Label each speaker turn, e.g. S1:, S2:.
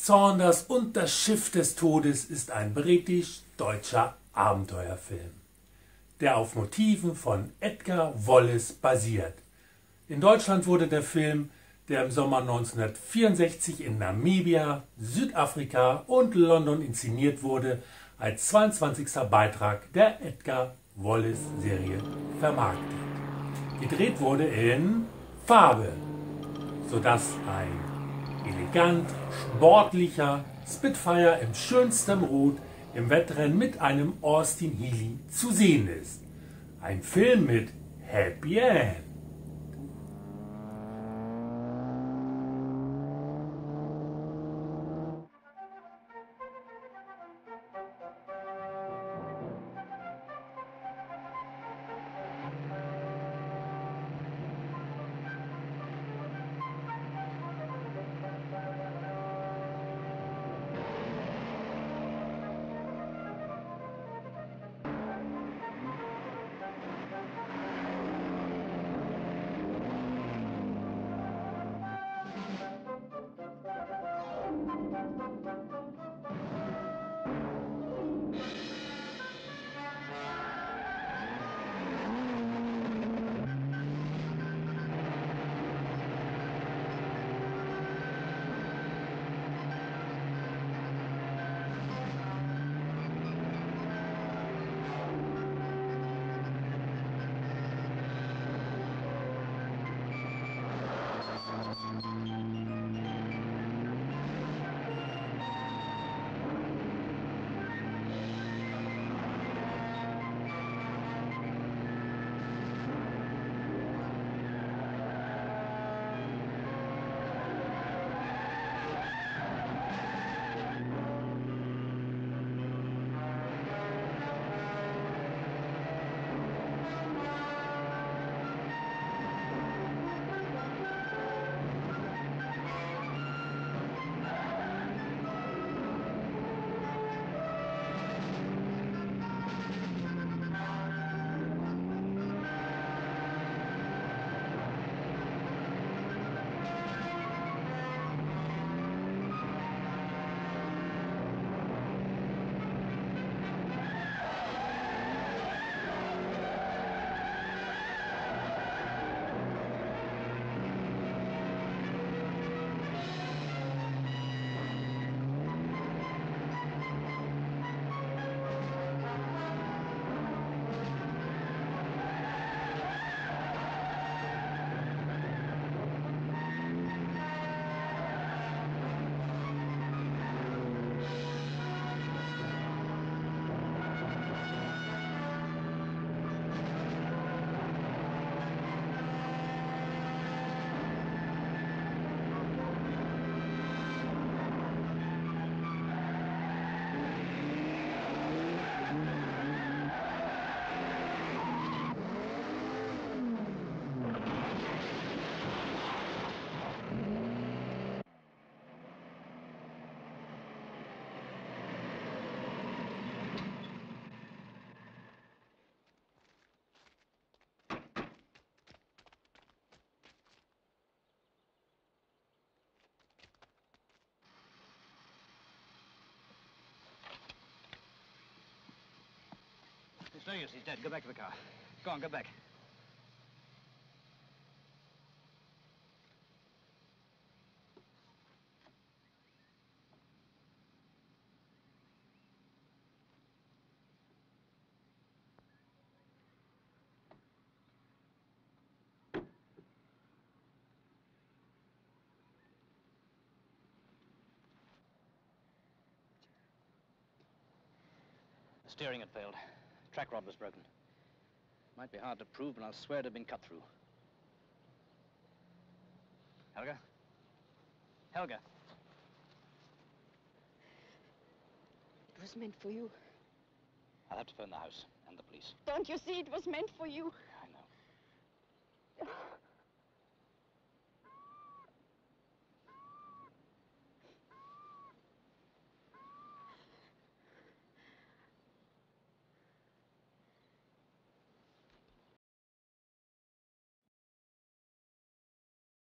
S1: Saunders und das Schiff des Todes ist ein britisch-deutscher Abenteuerfilm, der auf Motiven von Edgar Wallace basiert. In Deutschland wurde der Film, der im Sommer 1964 in Namibia, Südafrika und London inszeniert wurde, als 22. Beitrag der Edgar Wallace-Serie vermarktet. Gedreht wurde in Farbe, sodass ein elegant sportlicher Spitfire im schönsten Rot im Wettrennen mit einem Austin Healey zu sehen ist. Ein Film mit Happy End.
S2: It's no use, he's dead. Go back to the car. Go on, go back. The steering had failed. Track rod was broken. Might be hard to prove, but I'll swear to have been cut through. Helga? Helga?
S3: It was meant for you.
S2: I'll have to phone the house and the police.
S3: Don't you see it was meant for you?